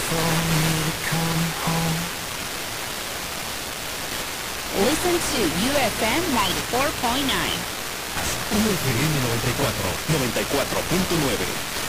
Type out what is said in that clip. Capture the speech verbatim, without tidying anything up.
Listen to U F M ninety-four point nine. U F M noventa y cuatro, noventa y cuatro punto nueve.